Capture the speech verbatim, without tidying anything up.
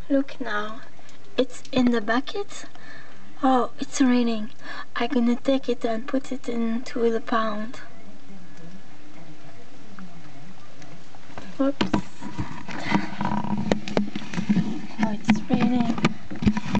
Look now, it's in the bucket. Oh, it's raining. I'm gonna take it and put it into the pound. Whoops.